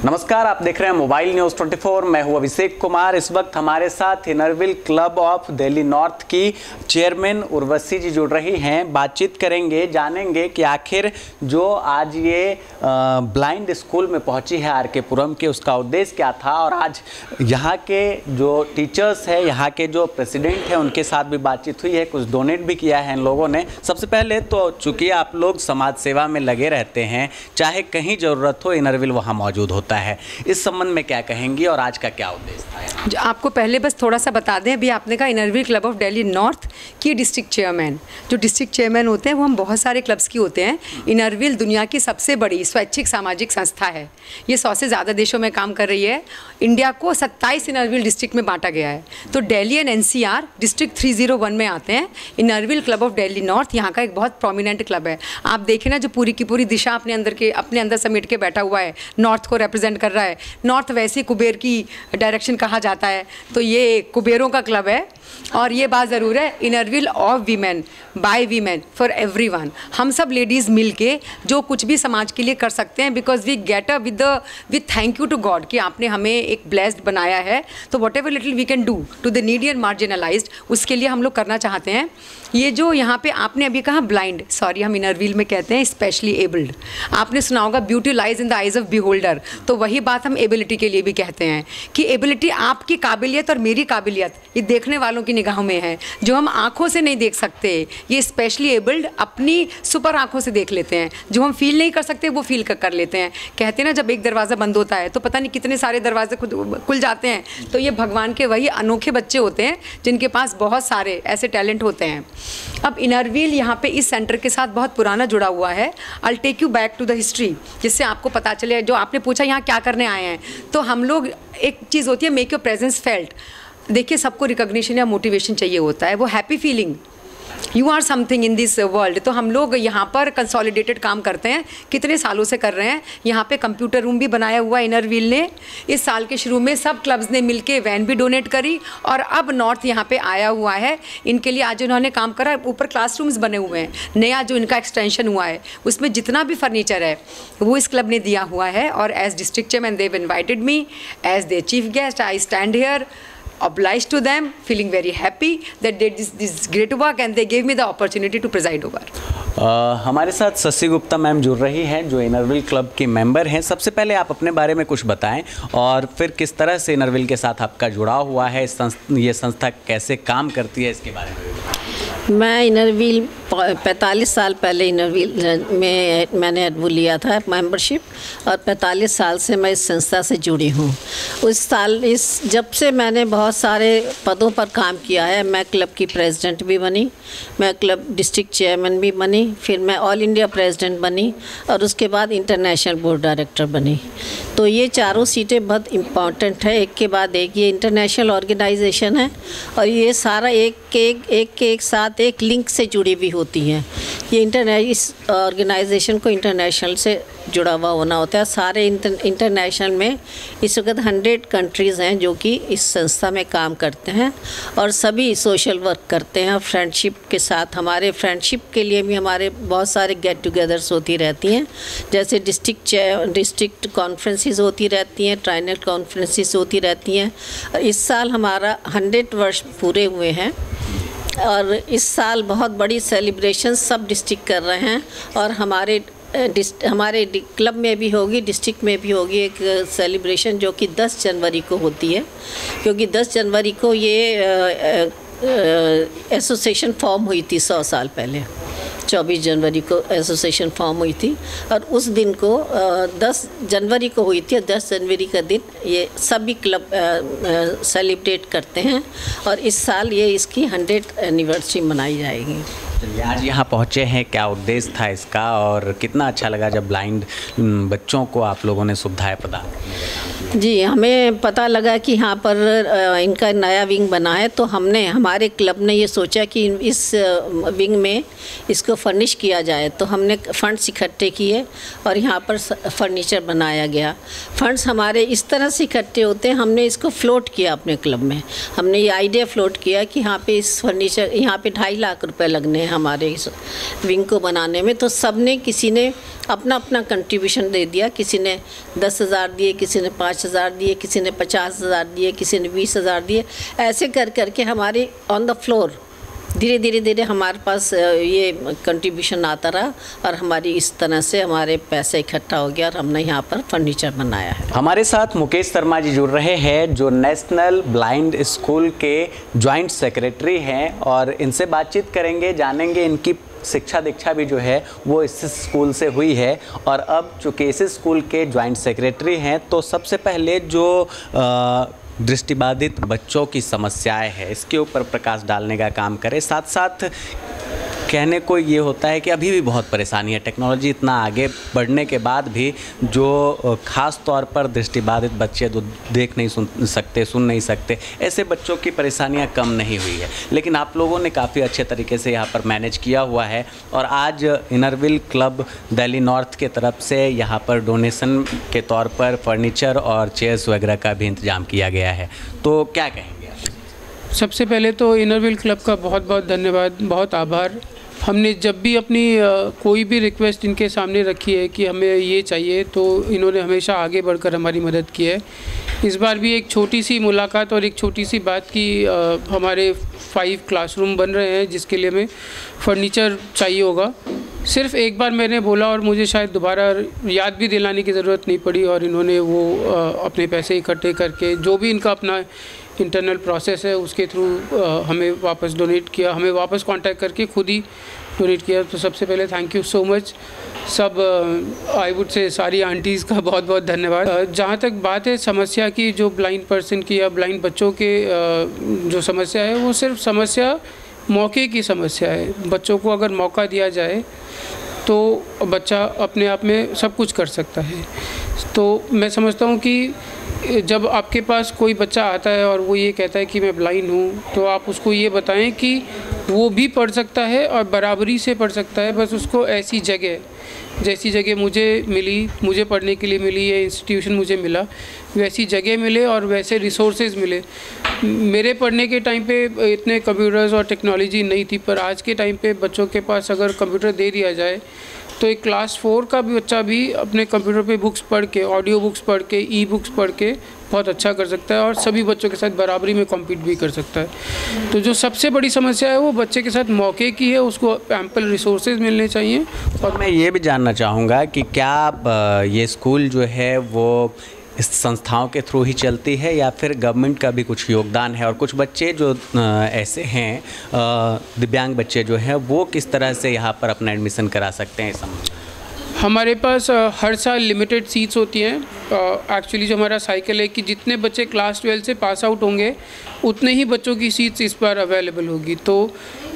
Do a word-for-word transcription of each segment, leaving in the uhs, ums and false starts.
नमस्कार, आप देख रहे हैं मोबाइल न्यूज़ चौबीस। मैं हूं अभिषेक कुमार। इस वक्त हमारे साथ inner wheel club of Delhi north की चेयरमैन उर्वशी जी जुड़ रही हैं। बातचीत करेंगे, जानेंगे कि आखिर जो आज ये ब्लाइंड स्कूल में पहुंची है आर के पुरम के, उसका उद्देश्य क्या था और आज यहाँ के जो टीचर्स हैं, यहाँ के जो प्रेसिडेंट हैं, उनके साथ भी बातचीत हुई है। कुछ डोनेट भी किया है इन लोगों ने। सबसे पहले तो चूँकि आप लोग समाज सेवा में लगे रहते हैं, चाहे कहीं ज़रूरत हो इनरविल वहाँ मौजूद होता है। इस संबंध में क्या कहेंगी और आज का क्या उद्देश्य था? जो आपको पहले बस थोड़ा सा बता दें, अभी आपने कहा inner wheel club of Delhi north की डिस्ट्रिक्ट चेयरमैन। जो डिस्ट्रिक्ट चेयरमैन होते हैं वो हम बहुत सारे क्लब्स की होते हैं। इनरविल दुनिया की सबसे बड़ी स्वैच्छिक सामाजिक संस्था है। ये सौ से ज़्यादा देशों में काम कर रही है। इंडिया को सत्ताईस इनरविल डिस्ट्रिक्ट में बांटा गया है। तो दिल्ली एंड एनसीआर डिस्ट्रिक्ट तीन सौ एक में आते हैं। Inner wheel club of Delhi north यहाँ का एक बहुत प्रोमिनेंट क्लब है। आप देखें ना, जो पूरी की पूरी दिशा अपने अंदर के अपने अंदर समेट के बैठा हुआ है, नॉर्थ को रिप्रेजेंट कर रहा है। नॉर्थ वैसे कुबेर की डायरेक्शन कहा जाता है, तो ये कुबेरों का क्लब है। और ये बात ज़रूर है, inner wheel of women by women for everyone. हम सब लेडीज़ मिलके जो कुछ भी समाज के लिए कर सकते हैं, because we get up with the with thank you to God कि आपने हमें एक ब्लेस्ड बनाया है। तो whatever little we can do to the needy and marginalised, उसके लिए हम लोग करना चाहते हैं। ये जो यहाँ पे आपने अभी कहा ब्लाइंड, सॉरी हम इनरविल में कहते हैं स्पेशली एबल्ड। आपने सुना होगा beauty lies in the eyes of beholder. तो वही बात हम एबिलिटी के लिए भी कहते हैं कि एबिलिटी, आपकी काबिलियत और मेरी काबिलियत ये देखने वालों की निगाहों में है। जो हम आंखों से नहीं देख सकते, ये स्पेशली एबल्ड अपनी सुपर आंखों से देख लेते हैं। जो हम फील नहीं कर सकते वो फील कर, कर लेते हैं। कहते हैं ना, जब एक दरवाज़ा बंद होता है तो पता नहीं कितने सारे दरवाजे खुद खुल जाते हैं। तो ये भगवान के वही अनोखे बच्चे होते हैं जिनके पास बहुत सारे ऐसे टैलेंट होते हैं। अब इनरविल यहाँ पे इस सेंटर के साथ बहुत पुराना जुड़ा हुआ है। I take you back to the history, जिससे आपको पता चले। जो आपने पूछा यहाँ क्या करने आए हैं, तो हम लोग, एक चीज़ होती है मेक योर प्रेजेंस फेल्ट। देखिए, सबको रिकॉग्निशन या मोटिवेशन चाहिए होता है, वो happy feeling, you are something in this world. तो हम लोग यहाँ पर कंसोलिडेटेड काम करते हैं, कितने सालों से कर रहे हैं। यहाँ पे कंप्यूटर रूम भी बनाया हुआ है इनरविल ने। इस साल के शुरू में सब क्लब्स ने मिलके वैन भी डोनेट करी और अब नॉर्थ यहाँ पे आया हुआ है। इनके लिए आज उन्होंने काम करा। ऊपर क्लासरूम्स बने हुए हैं। नया जो इनका एक्सटेंशन हुआ है, उसमें जितना भी फर्नीचर है वो इस क्लब ने दिया हुआ है। और as district chairman they invited me as their chief guest. I stand here obliged to them, feeling very happy that they did this, this great work and they gave me the opportunity to preside over. uh, हमारे साथ Shashi Gupta ma'am जुड़ रही हैं, जो Inner Wheel club की member हैं। सबसे पहले आप अपने बारे में कुछ बताएं और फिर किस तरह से इनरविल के साथ आपका जुड़ाव हुआ है, ये संस्था कैसे काम करती है, इसके बारे में। मैं इनरविल पैंतालीस साल पहले इनरविल में मैंने वो लिया था मेंबरशिप, और पैंतालीस साल से मैं इस संस्था से जुड़ी हूँ। उस साल इस जब से मैंने बहुत सारे पदों पर काम किया है। मैं क्लब की प्रेसिडेंट भी बनी, मैं क्लब डिस्ट्रिक्ट चेयरमैन भी बनी, फिर मैं ऑल इंडिया प्रेसिडेंट बनी और उसके बाद इंटरनेशनल बोर्ड डायरेक्टर बनी। तो ये चारों सीटें बहुत इम्पॉर्टेंट है, एक के बाद एक। ये इंटरनेशनल ऑर्गेनाइजेशन है और ये सारा एक के एक एक के एक साथ एक लिंक से जुड़ी हुई होती हैं। ये इंटरने इस ऑर्गेनाइजेशन को इंटरनेशनल से जुड़ा हुआ होना होता है। सारे इंटर, इंटरनेशनल में इस वक्त हंड्रेड कंट्रीज़ हैं जो कि इस संस्था में काम करते हैं और सभी सोशल वर्क करते हैं। फ्रेंडशिप के साथ, हमारे फ्रेंडशिप के लिए भी हमारे बहुत सारे गेट टुगेदर्स होती रहती हैं। जैसे डिस्ट्रिक्ट डिस्ट्रिक्ट कॉन्फ्रेंसेस होती रहती हैं, ट्राइनल कॉन्फ्रेंसेस होती रहती हैं। इस साल हमारा हंड्रेड वर्ष पूरे हुए हैं और इस साल बहुत बड़ी सेलिब्रेशन सब डिस्ट्रिक्ट कर रहे हैं। और हमारे हमारे क्लब में भी होगी, डिस्ट्रिक्ट में भी होगी एक सेलिब्रेशन जो कि दस जनवरी को होती है। क्योंकि दस जनवरी को ये एसोसिएशन फॉर्म हुई थी सौ साल पहले। चौबीस जनवरी को एसोसिएशन फॉर्म हुई थी और उस दिन को दस जनवरी को हुई थी। दस जनवरी का दिन ये सभी क्लब सेलिब्रेट करते हैं और इस साल ये इसकी हंड्रेड एनिवर्सरी मनाई जाएगी। आज यहाँ पहुँचे हैं, क्या उद्देश्य था इसका और कितना अच्छा लगा जब ब्लाइंड बच्चों को आप लोगों ने सुविधाएं प्रदान की? जी, हमें पता लगा कि यहाँ पर इनका नया विंग बना है, तो हमने हमारे क्लब ने ये सोचा कि इस विंग में इसको फर्निश किया जाए। तो हमने फंड्स इकट्ठे किए और यहाँ पर फर्नीचर बनाया गया। फंड्स हमारे इस तरह से इकट्ठे होते हैं, हमने इसको फ्लोट किया अपने क्लब में। हमने ये आइडिया फ्लोट किया कि यहाँ पे इस फर्नीचर यहाँ पे ढाई लाख रुपए लगने हैं हमारे इस विंग को बनाने में। तो सब ने किसी ने अपना अपना कंट्रीब्यूशन दे दिया। किसी ने दस हज़ार दिए, किसी ने पाँच हज़ार दिए, किसी ने पचास हज़ार दिए, किसी ने बीस हज़ार दिए। ऐसे कर करके हमारे ऑन द फ्लोर धीरे धीरे धीरे हमारे पास ये कंट्रीब्यूशन आता रहा और हमारी इस तरह से हमारे पैसे इकट्ठा हो गया और हमने यहाँ पर फर्नीचर बनाया है। हमारे साथ मुकेश शर्मा जी जुड़ रहे हैं जो नेशनल ब्लाइंड स्कूल के जॉइंट सेक्रेटरी हैं और इनसे बातचीत करेंगे, जानेंगे इनकी शिक्षा दीक्षा भी जो है वो इस स्कूल से हुई है और अब चूँकि इस स्कूल के जॉइंट सेक्रेटरी हैं तो सबसे पहले जो आ, दृष्टिबाधित बच्चों की समस्याएं हैं इसके ऊपर प्रकाश डालने का काम करें। साथ साथ कहने को ये होता है कि अभी भी बहुत परेशानी है, टेक्नोलॉजी इतना आगे बढ़ने के बाद भी जो ख़ास तौर पर दृष्टिबाधित बच्चे जो देख नहीं सुन सकते, सुन नहीं सकते, ऐसे बच्चों की परेशानियां कम नहीं हुई है। लेकिन आप लोगों ने काफ़ी अच्छे तरीके से यहाँ पर मैनेज किया हुआ है और आज इनरविल क्लब दिल्ली नॉर्थ के तरफ से यहाँ पर डोनेशन के तौर पर फर्नीचर और चेयर्स वगैरह का भी इंतज़ाम किया गया है। तो क्या कहेंगे आप? सबसे पहले तो इनरविल क्लब का बहुत बहुत धन्यवाद, बहुत आभार। हमने जब भी अपनी आ, कोई भी रिक्वेस्ट इनके सामने रखी है कि हमें ये चाहिए तो इन्होंने हमेशा आगे बढ़कर हमारी मदद की है। इस बार भी एक छोटी सी मुलाकात और एक छोटी सी बात की, आ, हमारे फाइव क्लासरूम बन रहे हैं जिसके लिए हमें फर्नीचर चाहिए होगा। सिर्फ एक बार मैंने बोला और मुझे शायद दोबारा याद भी दिलाने की ज़रूरत नहीं पड़ी और इन्होंने वो आ, अपने पैसे इकट्ठे करके जो भी इनका अपना इंटरनल प्रोसेस है उसके थ्रू हमें वापस डोनेट किया, हमें वापस कांटेक्ट करके खुद ही डोनेट किया। तो सबसे पहले थैंक यू सो मच सब, आई वुड से सारी आंटीज़ का बहुत बहुत धन्यवाद। जहाँ तक बात है समस्या की, जो ब्लाइंड पर्सन की या ब्लाइंड बच्चों के जो समस्या है वो सिर्फ समस्या मौके की समस्या है। बच्चों को अगर मौका दिया जाए तो बच्चा अपने आप में सब कुछ कर सकता है। तो मैं समझता हूँ कि जब आपके पास कोई बच्चा आता है और वो ये कहता है कि मैं ब्लाइंड हूँ तो आप उसको ये बताएं कि वो भी पढ़ सकता है और बराबरी से पढ़ सकता है। बस उसको ऐसी जगह, जैसी जगह मुझे मिली, मुझे पढ़ने के लिए मिली, ये इंस्टीट्यूशन मुझे मिला, वैसी जगह मिले और वैसे रिसोर्सेज मिले। मेरे पढ़ने के टाइम पे इतने कंप्यूटर्स और टेक्नोलॉजी नहीं थी, पर आज के टाइम पे बच्चों के पास अगर कंप्यूटर दे दिया जाए तो एक क्लास फोर का भी बच्चा भी अपने कंप्यूटर पे बुक्स पढ़ के, ऑडियो बुक्स पढ़ के, ई बुक्स पढ़ के बहुत अच्छा कर सकता है और सभी बच्चों के साथ बराबरी में कॉम्पीट भी कर सकता है। तो जो सबसे बड़ी समस्या है वो बच्चे के साथ मौके की है, उसको एम्पल रिसोर्सेज मिलने चाहिए। और मैं ये भी जानना चाहूँगा कि क्या ये स्कूल जो है वो इस संस्थाओं के थ्रू ही चलती है या फिर गवर्नमेंट का भी कुछ योगदान है? और कुछ बच्चे जो ऐसे हैं दिव्यांग बच्चे जो हैं वो किस तरह से यहाँ पर अपना एडमिशन करा सकते हैं? हमारे पास हर साल लिमिटेड सीट्स होती हैं। एक्चुअली जो हमारा साइकिल है कि जितने बच्चे क्लास ट्वेल्व से पास आउट होंगे उतने ही बच्चों की सीट्स इस बार अवेलेबल होगी। तो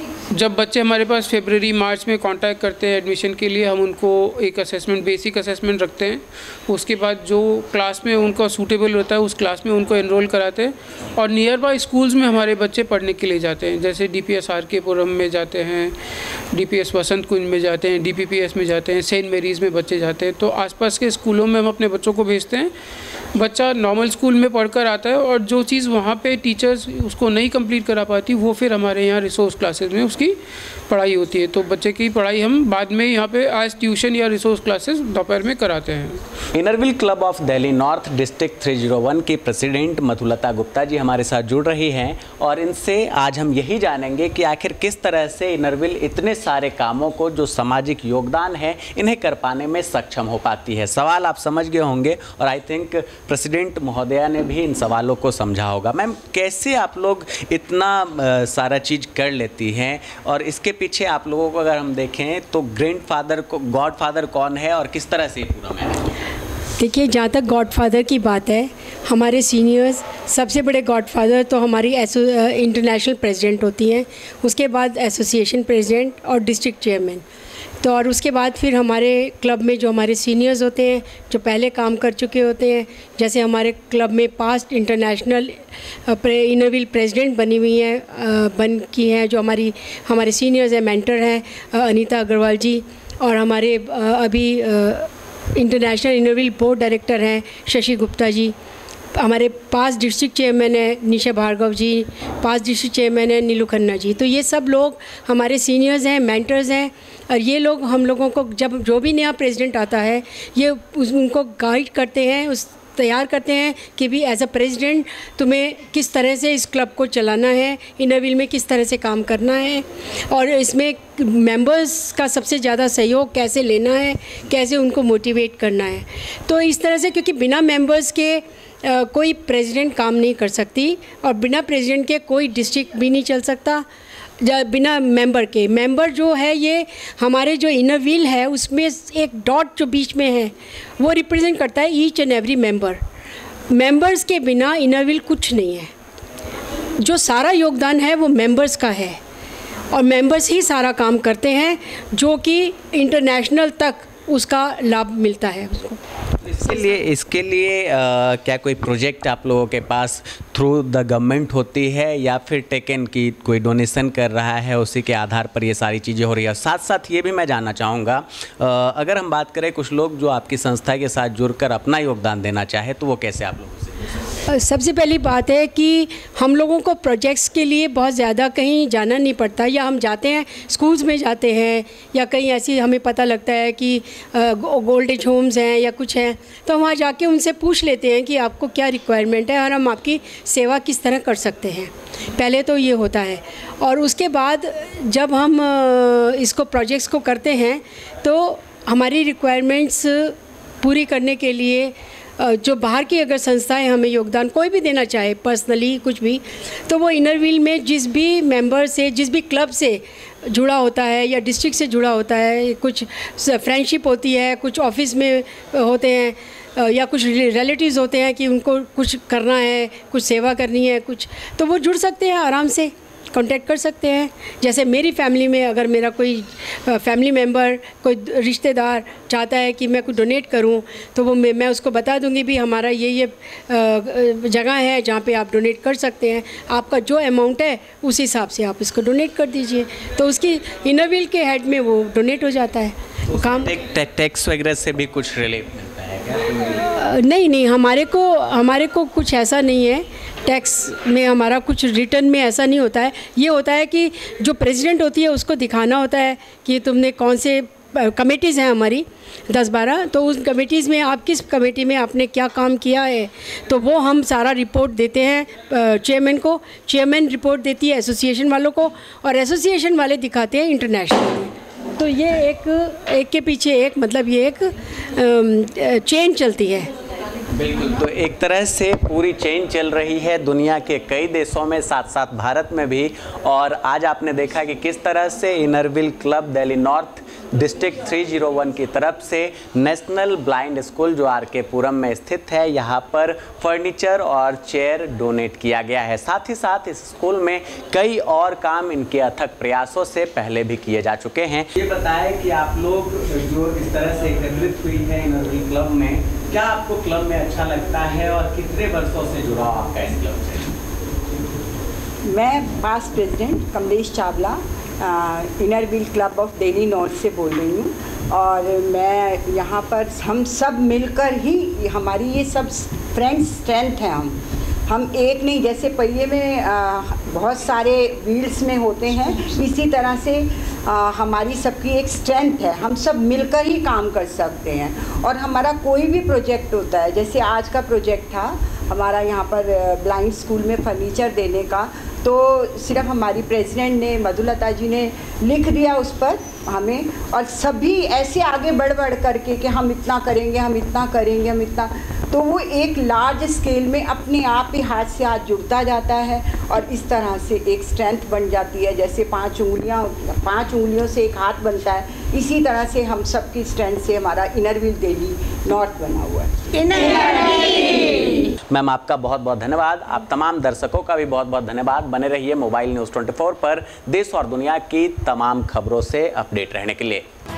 जब बच्चे हमारे पास फरवरी मार्च में कांटेक्ट करते हैं एडमिशन के लिए, हम उनको एक असेसमेंट, बेसिक असेसमेंट रखते हैं। उसके बाद जो क्लास में उनका सूटेबल होता है उस क्लास में उनको एनरोल कराते हैं और नियर बाय स्कूल्स में हमारे बच्चे पढ़ने के लिए जाते हैं। जैसे D P S R K Puram में जाते हैं, D P S Vasant Kunj में जाते हैं, डी पी पी एस में जाते हैं, सेंट मेरीज़ में बच्चे जाते हैं। तो आसपास के स्कूलों में हम अपने बच्चों को भेजते हैं। बच्चा नॉर्मल स्कूल में पढ़कर आता है और जो चीज़ वहाँ पे टीचर्स उसको नहीं कंप्लीट करा पाती वो फिर हमारे यहाँ रिसोर्स क्लासेस में उसकी पढ़ाई होती है। तो बच्चे की पढ़ाई हम बाद में यहाँ पे आज ट्यूशन या रिसोर्स क्लासेस दोपहर में कराते हैं। Inner wheel club of Delhi north district तीन सौ एक की प्रेसिडेंट मधुलता गुप्ता जी हमारे साथ जुड़ रही हैं और इनसे आज हम यही जानेंगे कि आखिर किस तरह से इनरविल इतने सारे कामों को जो सामाजिक योगदान है इन्हें कर पाने में सक्षम हो पाती है। सवाल आप समझ गए होंगे और आई थिंक प्रेसिडेंट महोदया ने भी इन सवालों को समझा होगा। मैम, कैसे आप लोग इतना आ, सारा चीज़ कर लेती हैं और इसके पीछे आप लोगों को अगर हम देखें तो ग्रैंडफादर को गॉड फादर कौन है और किस तरह से पूरा मैनेज? देखिए, जहाँ तक गॉड फादर की बात है, हमारे सीनियर्स सबसे बड़े गॉड फादर तो हमारी इंटरनेशनल प्रेसिडेंट होती हैं, उसके बाद एसोसिएशन प्रेसिडेंट और डिस्ट्रिक्ट चेयरमैन। तो और उसके बाद फिर हमारे क्लब में जो हमारे सीनियर्स होते हैं जो पहले काम कर चुके होते हैं, जैसे हमारे क्लब में पास्ट इंटरनेशनल इनरविल प्रेसिडेंट बनी हुई हैं, बन की हैं, जो हमारी हमारे सीनियर्स हैं, मेंटर हैं अनीता अग्रवाल जी, और हमारे अभी इंटरनेशनल इनरविल बोर्ड डायरेक्टर हैं शशि गुप्ता जी। हमारे पास डिस्ट्रिक्ट चेयरमैन है Nisha Bhargava ji, past district chairman है नीलू खन्ना जी। तो ये सब लोग हमारे सीनियर्स हैं, मेंटर्स हैं, और ये लोग हम लोगों को जब जो भी नया प्रेसिडेंट आता है ये उस, उनको गाइड करते हैं, उस तैयार करते हैं कि भी एज अ प्रेसिडेंट तुम्हें किस तरह से इस क्लब को चलाना है, इनर व्हील में किस तरह से काम करना है, और इसमें मेंबर्स का सबसे ज़्यादा सहयोग कैसे लेना है, कैसे उनको मोटिवेट करना है। तो इस तरह से, क्योंकि बिना मेंबर्स के Uh, कोई प्रेसिडेंट काम नहीं कर सकती, और बिना प्रेसिडेंट के कोई डिस्ट्रिक्ट भी नहीं चल सकता बिना मेंबर के। मेंबर जो है ये हमारे जो इनर व्हील है उसमें एक डॉट जो बीच में है वो रिप्रेजेंट करता है each and every member. Members के बिना इनर व्हील कुछ नहीं है। जो सारा योगदान है वो मेंबर्स का है, और मेंबर्स ही सारा काम करते हैं, जो कि इंटरनेशनल तक उसका लाभ मिलता है उसको। इसके लिए इसके लिए आ, क्या कोई प्रोजेक्ट आप लोगों के पास थ्रू द गवर्नमेंट होती है, या फिर टेकन की कोई डोनेशन कर रहा है उसी के आधार पर ये सारी चीज़ें हो रही है? साथ साथ ये भी मैं जानना चाहूँगा, अगर हम बात करें कुछ लोग जो आपकी संस्था के साथ जुड़कर अपना योगदान देना चाहे तो वो कैसे आप लोगों से? सबसे पहली बात है कि हम लोगों को प्रोजेक्ट्स के लिए बहुत ज़्यादा कहीं जाना नहीं पड़ता, या हम जाते हैं स्कूल्स में जाते हैं, या कहीं ऐसी हमें पता लगता है कि ओल्ड एज होम्स हैं या कुछ हैं, तो वहाँ जाके उनसे पूछ लेते हैं कि आपको क्या रिक्वायरमेंट है और हम आपकी सेवा किस तरह कर सकते हैं। पहले तो ये होता है, और उसके बाद जब हम इसको प्रोजेक्ट्स को करते हैं तो हमारी रिक्वायरमेंट्स पूरी करने के लिए जो बाहर की अगर संस्थाएं हमें योगदान कोई भी देना चाहे पर्सनली कुछ भी, तो वो इनर व्हील में जिस भी मेंबर से, जिस भी क्लब से जुड़ा होता है या डिस्ट्रिक्ट से जुड़ा होता है, कुछ फ्रेंडशिप होती है, कुछ ऑफिस में होते हैं, या कुछ रिलेटिव्स होते हैं कि उनको कुछ करना है, कुछ सेवा करनी है कुछ, तो वो जुड़ सकते हैं, आराम से कांटेक्ट कर सकते हैं। जैसे मेरी फैमिली में अगर मेरा कोई फैमिली मेम्बर, कोई रिश्तेदार चाहता है कि मैं कुछ डोनेट करूं, तो वो मैं, मैं उसको बता दूंगी भी हमारा ये ये जगह है जहां पे आप डोनेट कर सकते हैं, आपका जो अमाउंट है उस हिसाब से आप इसको डोनेट कर दीजिए, तो उसकी इनर व्हील के हेड में वो डोनेट हो जाता है। तो काम टैक्स वगैरह से भी कुछ रिलीफ मिलता है क्या? नहीं नहीं, हमारे को हमारे को कुछ ऐसा नहीं है, टैक्स में हमारा कुछ रिटर्न में ऐसा नहीं होता है। ये होता है कि जो प्रेसिडेंट होती है उसको दिखाना होता है कि तुमने कौन से कमेटीज़ हैं हमारी दस बारह, तो उस कमेटीज़ में आप किस कमेटी में आपने क्या काम किया है, तो वो हम सारा रिपोर्ट देते हैं चेयरमैन को, चेयरमैन रिपोर्ट देती है एसोसिएशन वालों को, और एसोसिएशन वाले दिखाते हैं इंटरनेशनल। तो ये एक एक के पीछे एक, मतलब ये एक चेन चलती है। बिल्कुल, तो एक तरह से पूरी चेन चल रही है दुनिया के कई देशों में, साथ साथ भारत में भी। और आज आपने देखा कि किस तरह से inner wheel club Delhi north district तीन सौ एक की तरफ से नेशनल ब्लाइंड स्कूल जो आर के पुरम में स्थित है, यहाँ पर फर्नीचर और चेयर डोनेट किया गया है। साथ ही साथ इस स्कूल में कई और काम इनके अथक प्रयासों से पहले भी किए जा चुके हैं। ये बताएं कि आप लोग जो इस तरह से एकत्रित हुई है इनर व्हील क्लब में, क्या आपको क्लब में अच्छा लगता है और कितने वर्षों से जुड़ा आपका इस क्लब से? मैं past president Kamlesh Chawla inner wheel club of Delhi north से बोल रही हूँ, और मैं यहाँ पर हम सब मिलकर ही, हमारी ये सब फ्रेंड्स स्ट्रेंथ है, हम हम एक नहीं, जैसे पहिए में आ, बहुत सारे व्हील्स में होते हैं, इसी तरह से आ, हमारी सबकी एक स्ट्रेंथ है, हम सब मिलकर ही काम कर सकते हैं। और हमारा कोई भी प्रोजेक्ट होता है, जैसे आज का प्रोजेक्ट था हमारा यहाँ पर ब्लाइंड स्कूल में फर्नीचर देने का, तो सिर्फ हमारी प्रेसिडेंट ने, मधुलता जी ने लिख दिया उस पर हमें, और सभी ऐसे आगे बढ़ बढ़ करके कि हम इतना करेंगे, हम इतना करेंगे, हम इतना, तो वो एक लार्ज स्केल में अपने आप ही हाथ से हाथ जुड़ता जाता है, और इस तरह से एक स्ट्रेंथ बन जाती है। जैसे पांच उंगलियां, पांच उंगलियों से एक हाथ बनता है, इसी तरह से हम सबकी स्ट्रेंथ से हमारा इनर व्हील दिल्ली नॉर्थ बना हुआ है। मैम आपका बहुत बहुत धन्यवाद। आप तमाम दर्शकों का भी बहुत बहुत धन्यवाद। बने रहिए मोबाइल न्यूज़ चौबीस पर देश और दुनिया की तमाम खबरों से अपडेट रहने के लिए।